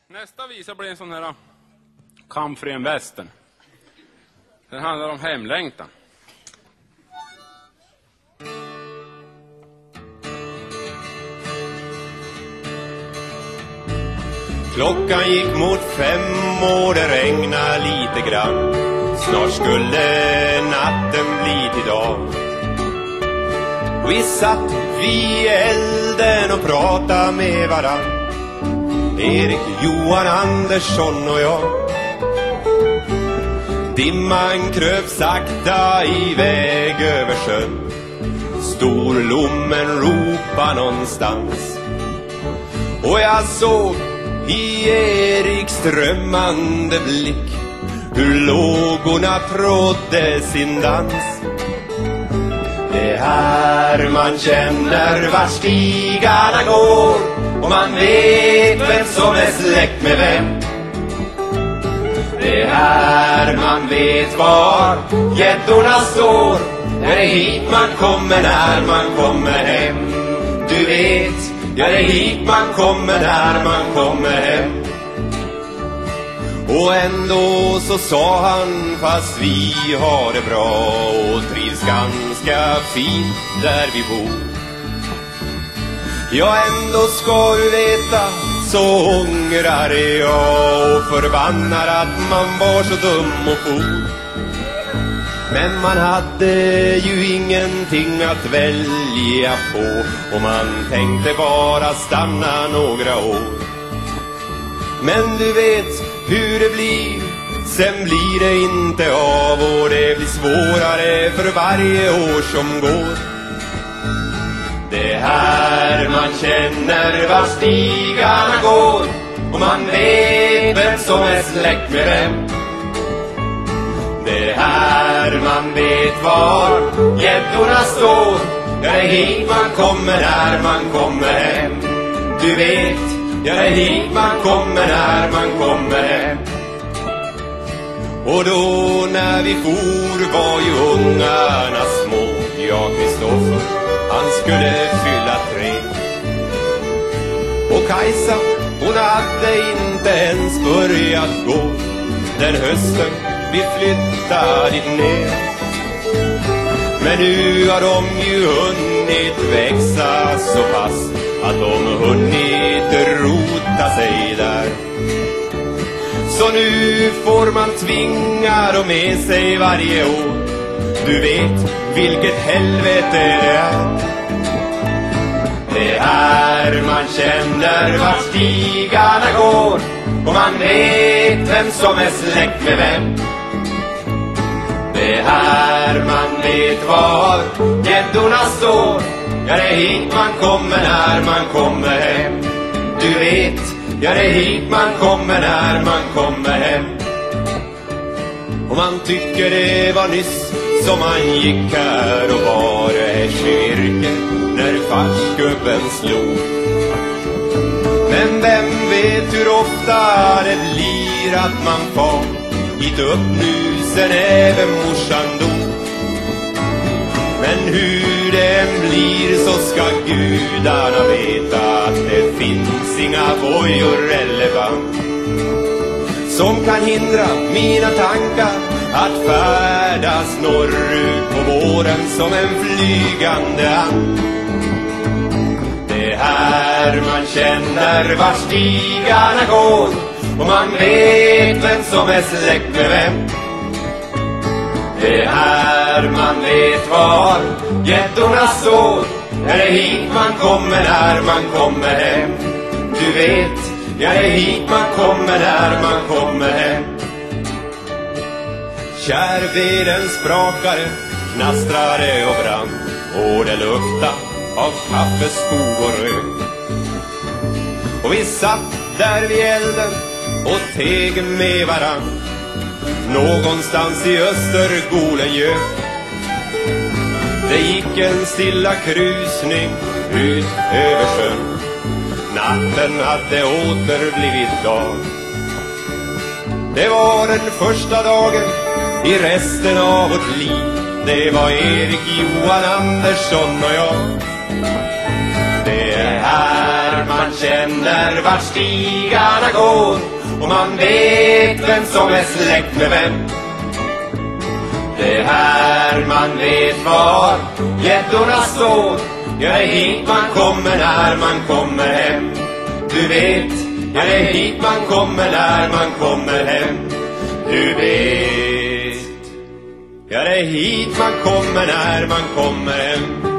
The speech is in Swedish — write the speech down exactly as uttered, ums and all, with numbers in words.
Nästa visa blir en sån här kamp för en västern. Den handlar om hemlängtan. Klockan gick mot fem och det regnade lite grann. Snart skulle natten bli till dag. Vi satt vid elden och pratade med varann, Erik, Johan, Andersson och jag. Dimman kröp sakta iväg över sjön. Storlommen ropa någonstans. Och jag såg i Eriks drömmande blick hur lågorna trådde sin dans. Det här man känner var stigarna går, och man vet vem som är släkt med vem. Det här man vet var gäddorna står. Är det hit man kommer när man kommer hem? Du vet, ja, det är hit man kommer när man kommer hem. Och ändå så sa han, fast vi har det bra och trivs ganska fint där vi bor. Ja, ändå ska du veta, så ångrar jag och förbannar att man var så dum och for. Men man hade ju ingenting att välja på, och man tänkte bara stanna några år. Men du vet hur det blir, sen blir det inte av, och det blir svårare för varje år som går. Det här man känner var stigarna går, och man vet vem som är släkt med vem. Det här man vet var gäddorna står. Ja, det är hit man kommer när man kommer hem. Du vet, ja, det är hit man kommer när man kommer hem. Och då när vi for var ju ungarna små. Ja, Kristoffer, han skulle fylla tre. Och Kajsa, hon hade inte ens börjat gå den hösten vi flyttade dit ner. Men nu har de ju hunnit växa så pass att de hunnit rota sig där. Så nu får man tvinga dem med sig varje år. Du vet vilket helvete det är. Det här man känner var stigarna går, och man vet vem som är släkt med vem. Det här man vet var gäddorna står. Ja, det är hit man kommer när man kommer hem. Du vet, ja, det är hit man kommer när man kommer hem. Och man tycker det var nyss som man gick här och var härsvirke när farsgubben slog. Men vem vet hur ofta det blir att man far hit upp nu sen även morsan dog. Men hur det blir så ska gudarna veta att det finns inga bojor eller band som kan hindra mina tankar att färdas norrut på våren som en flygande and. Det här man känner var stigarna går, och man vet vem som är släkt med vem. Det här man vet var gäddorna står. Är det hit man kommer när man kommer hem. Du vet, ja, det är hit man kommer när man kommer hem. Kärveden sprakade, knastrade och brann, och det luktade av kaffeskog och rök. Och vi satt där vid elden och teg med varann någonstans i Östergolengö. Det gick en stilla krusning ut över sjön. Natten hade åter blivit dag. Det var den första dagen i resten av vårt liv. Det var Erik, Johan, Andersson och jag. Det är här här man känner vart stigarna går, och man vet vem som är släkt med vem. Det är här man vet var gäddorna står. Ja, det är hit man kommer när man kommer hem. Du vet, ja, det är hit man kommer när man kommer hem. Du vet, ja, det är hit man kommer när man kommer hem.